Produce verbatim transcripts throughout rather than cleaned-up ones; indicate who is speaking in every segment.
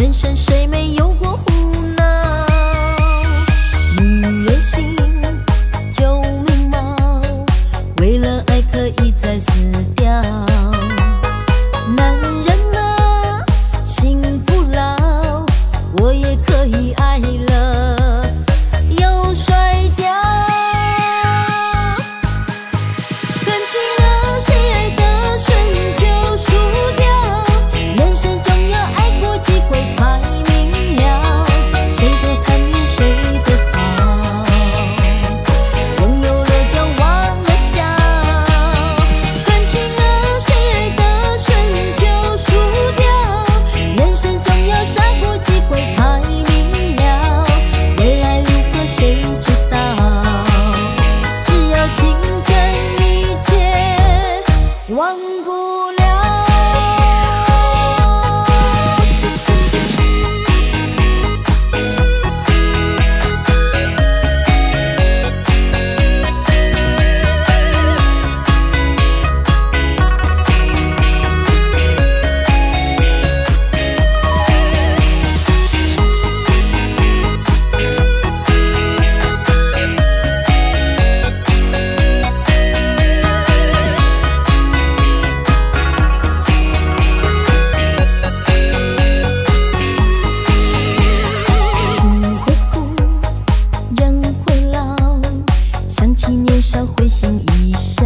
Speaker 1: 人生谁没有过胡闹？女人心就明毛，为了爱可以再死掉。男人啊，心不老，我也可以爱了又甩掉。看起了谁爱得深就输掉，人生中要爱过几回才明了，谁的贪念谁的好，拥有了就忘了笑。看清了谁爱得深就输掉，人生中要傻过几回才明了，未来如何谁知道？只要情真一切忘不了。想起年少会心一笑，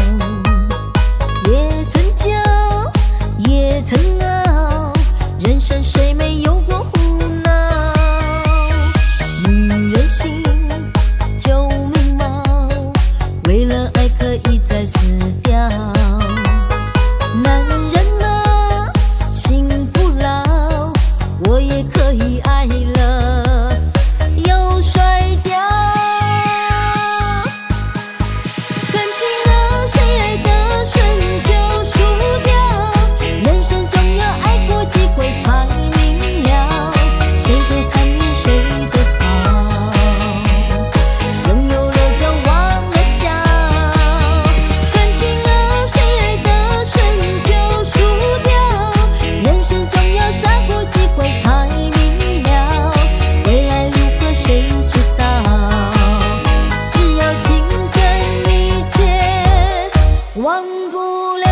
Speaker 1: 也曾骄，也曾傲，人生谁没有过胡闹？女人心就明毛，为了爱可以再死掉。男人啊，心不老，我也可以爱了又甩掉。忘不了，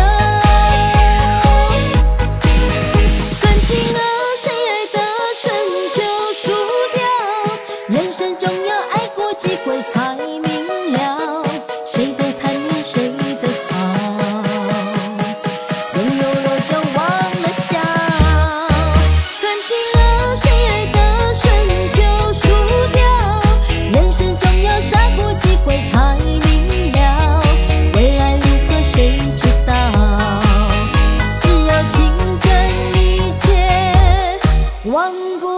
Speaker 1: 看清了谁爱得深就输掉，人生中要爱过几回才明了，谁的贪念谁的好，拥有了就忘了笑。看清了谁爱得深就输掉，人生中要傻过几回才明了，未来如何谁知道？只要情真一切忘不